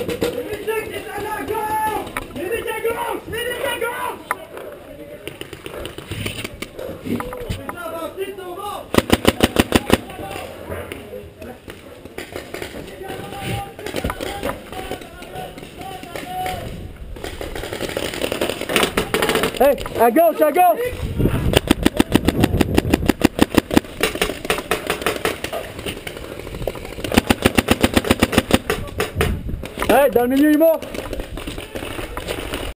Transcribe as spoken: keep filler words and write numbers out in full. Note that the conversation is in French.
Hey, à gauche, à gauche! Hey, dans le milieu, il va!